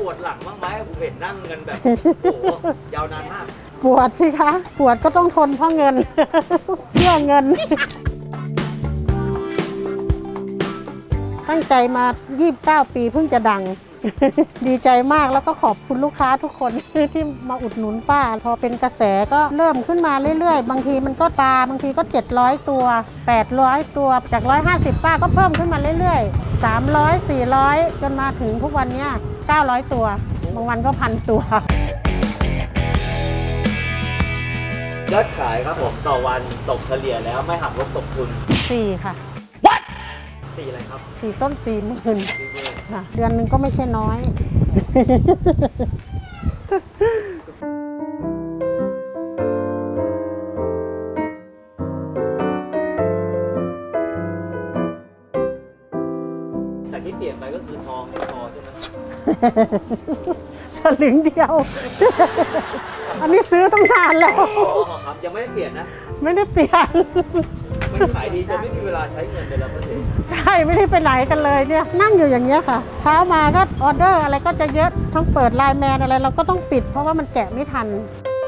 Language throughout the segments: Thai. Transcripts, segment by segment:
วดหลังบ้างไหมผมเห็นนั่งกันแบบโอ้โหยาวนานมากปวดสิคะปวดก็ต้องทนเพราะเงิน เพื่อเงิน ตั้งใจมา29 ปีเพิ่งจะดัง ดีใจมากแล้วก็ขอบคุณลูกค้าทุกคนที่มาอุดหนุนป้าพอเป็นกระแสก็เริ่มขึ้นมาเรื่อยๆบางทีมันก็ปลาบางทีก็700 ตัว800 ตัวจาก150ป้าก็เพิ่มขึ้นมาเรื่อยๆ300 400จนมาถึงทุกวันนี้900 ตัวบางวันก็1,000 ตัวยอดขายครับผมต่อวันตกเฉลี่ยแล้วไม่หักลบตกทุน 4ค่ะ 4อะไรครับ 4ต้น40,000ค่ะเดือนหนึ่งก็ไม่ใช่น้อยแต่ที่เปลี่ยนไปก็คือทองใช่ไหมสลึงเดียวอันนี้ซื้อตั้งนานแล้วครับยังไม่ได้เปลี่ยนนะไม่ได้เปลี่ยนมันขายดีจนไม่มีเวลาใช้เงินเลยแล้วก็เสียใช่ไม่ได้ไปไหนกันเลยเนี่ยนั่งอยู่อย่างเงี้ยค่ะเช้ามาก็ออเดอร์อะไรก็จะเยอะทั้งเปิดไลน์แมนอะไรเราก็ต้องปิดเพราะว่ามันแกะไม่ทัน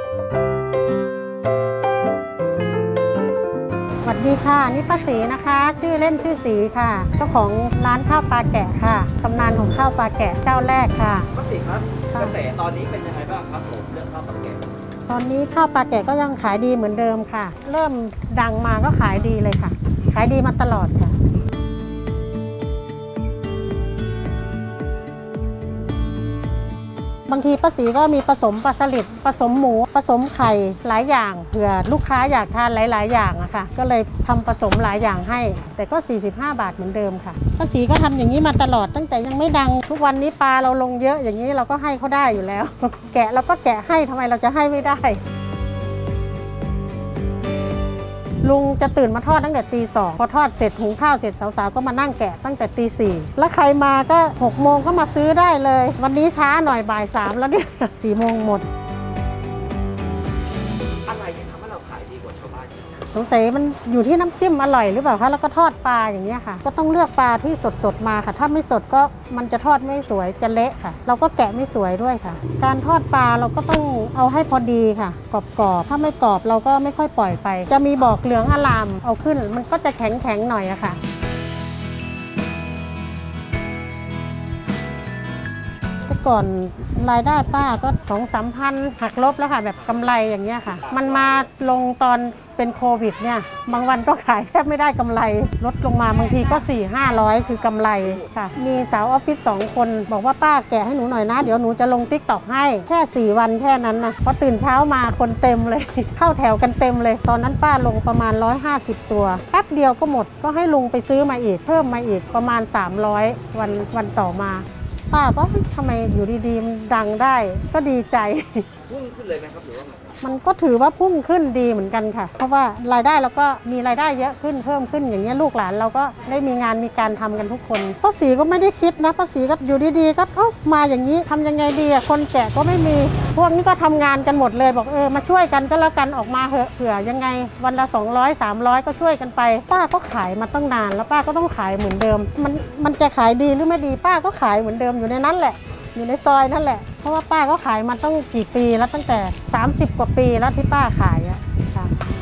สวัสดีค่ะนี่ป้าศรีนะคะชื่อเล่นชื่อศรีค่ะเจ้าของร้านข้าวปลาแกะค่ะตำนานของข้าวปลาแกะเจ้าแรกค่ะป้าศรีครับกระแสตอนนี้เป็นยังไงบ้างครับผมเรื่องข้าวปลาแกะตอนนี้ข้าวปลาแกะก็ยังขายดีเหมือนเดิมค่ะเริ่มดังมาก็ขายดีเลยค่ะขายดีมาตลอดค่ะบางทีป้าศรีก็มีผสมปลาสลิดผสมหมูผสมไข่หลายอย่างเผื่อลูกค้าอยากทานหลายๆอย่างอะค่ะก็เลยทำผสมหลายอย่างให้แต่ก็45 บาทเหมือนเดิมค่ะป้าศรีก็ทำอย่างนี้มาตลอดตั้งแต่ยังไม่ดังทุกวันนี้ปลาเราลงเยอะอย่างนี้เราก็ให้เขาได้อยู่แล้ว แกะเราก็แกะให้ทำไมเราจะให้ไม่ได้ลุงจะตื่นมาทอดตั้งแต่ตี 2พอทอดเสร็จหุงข้าวเสร็จสาวๆก็มานั่งแกะตั้งแต่ตี 4แล้วใครมาก็6 โมงก็มาซื้อได้เลยวันนี้ช้าหน่อยบ่าย 3แล้วเนี่ย4 โมงหมดอะไรที่ทำให้เราขายดีกว่าชาวบ้านสงสัยมันอยู่ที่น้ำจิ้มอร่อยหรือเปล่าคะแล้วก็ทอดปลาอย่างเงี้ยค่ะก็ต้องเลือกปลาที่สดๆมาค่ะถ้าไม่สดก็มันจะทอดไม่สวยจะเละค่ะเราก็แกะไม่สวยด้วยค่ะการทอดปลาเราก็ต้องเอาให้พอดีค่ะกรอบๆถ้าไม่กรอบเราก็ไม่ค่อยปล่อยไปจะมีบอกเหลืองอลามเอาขึ้นมันก็จะแข็งๆหน่อยอะค่ะก่อนรายได้ป้าก็2-3 พันหักลบแล้วค่ะแบบกำไรอย่างเงี้ยค่ะมันมาลงตอนเป็นโควิดเนี่ยบางวันก็ขายแทบไม่ได้กำไรลดลงมาบางทีก็400-500คือกำไรค่ะมีสาวออฟฟิศ2 คนบอกว่าป้าแกะให้หนูหน่อยนะเดี๋ยวหนูจะลง TikTok ให้แค่4 วันแค่นั้นนะพอตื่นเช้ามาคนเต็มเลย เข้าแถวกันเต็มเลยตอนนั้นป้าลงประมาณ150 ตัวแป๊บเดียวก็หมดก็ให้ลุงไปซื้อมาอีกเพิ่มมาอีกประมาณ300วันต่อมาป้าก็ทำไมอยู่ดีๆมันดังได้ก็ดีใจพุ่งขึ้นเลยไหมครับหรือว่ามันก็ถือว่าพุ่งขึ้นดีเหมือนกันค่ะเพราะว่ารายได้เราก็มีรายได้เยอะขึ้นเพิ่มขึ้นอย่างเงี้ยลูกหลานเราก็ได้มีงานมีการทำกันทุกคนป้าศรีก็ไม่ได้คิดนะป้าศรีก็อยู่ดีๆก็มาอย่างนี้ทำยังไงดีอะคนแก่ก็ไม่มีพวกนี้ก็ทำงานกันหมดเลยบอกมาช่วยกันก็แล้วกันออกมาเหอะเผื่อยังไงวันละ200-300ก็ช่วยกันไปป้าก็ขายมาตั้งนานแล้วป้าก็ต้องขายเหมือนเดิมมันจะขายดีหรือไม่ดีป้าก็ขายเหมือนเดิมอยู่ในนั้นแหละอยู่ในซอยนั่นแหละเพราะว่าป้าก็ขายมาตั้งกี่ปีแล้วตั้งแต่30 กว่าปีแล้วที่ป้าขายอะค่ะ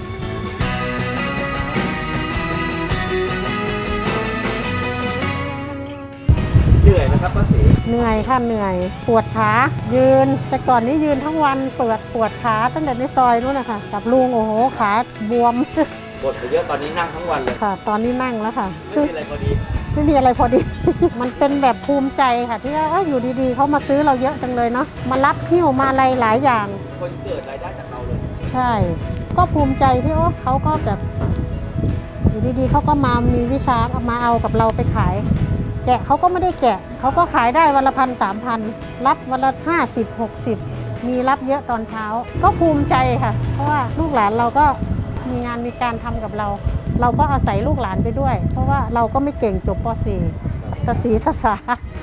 เหนื่อยนะครับป้าศรีเหนื่อยค่ะเหนื่อยปวดขายืนแต่ก่อนนี้ยืนทั้งวันปวดขาตั้งแต่ในซอยนู้นนะคะกับลุงโอ้โหขาบวมปวดไปเยอะตอนนี้นั่งทั้งวันเลยค่ะตอนนี้นั่งแล้วค่ะไม่มีอะไรพอดีไม่มีอะไรพอดี มันเป็นแบบภูมิใจค่ะที่ว่าอยู่ดีๆเขามาซื้อเราเยอะจังเลยเนาะมารับหิ้วมาอะไรหลายอย่างคนเกิดรายได้จากเราเลยใช่ก็ภูมิใจที่เขาก็แบบอยู่ดีๆเขาก็มามีวิชามาเอากับเราไปขายแกะเขาก็ไม่ได้แกะเขาก็ขายได้วันละ1,000-3,000รับวันละ50-60มีรับเยอะตอนเช้าก็ภูมิใจค่ะเพราะว่าลูกหลานเราก็มีงานมีการทำกับเราก็อาศัยลูกหลานไปด้วยเพราะว่าเราก็ไม่เก่งจบป.4 ตะศรีตะสา